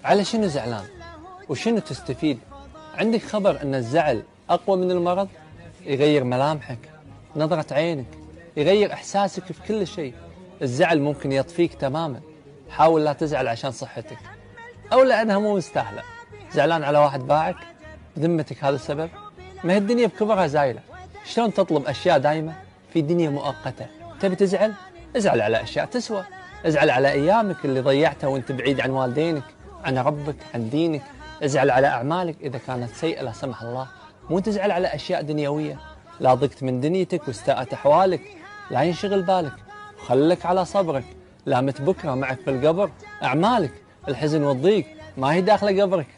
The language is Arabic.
على شنو زعلان؟ وشنو تستفيد؟ عندك خبر أن الزعل أقوى من المرض؟ يغير ملامحك، نظرة عينك، يغير إحساسك في كل شيء. الزعل ممكن يطفيك تماما. حاول لا تزعل عشان صحتك أو لأنها مو مستاهلة. زعلان على واحد باعك؟ بذمتك هذا السبب؟ ما هي الدنيا بكبرها زايلة. شلون تطلب أشياء دايمة في دنيا مؤقتة؟ تبي تزعل؟ ازعل على أشياء تسوى. ازعل على أيامك اللي ضيعتها وانت بعيد عن والدينك، عن ربك، عن دينك. ازعل على أعمالك إذا كانت سيئة لا سمح الله. مو تزعل على أشياء دنيوية. لا ضقت من دنيتك واستاءت أحوالك، لا ينشغل بالك وخلك على صبرك. لا مت بكرة معك في القبر أعمالك. الحزن والضيق ما هي داخلة قبرك.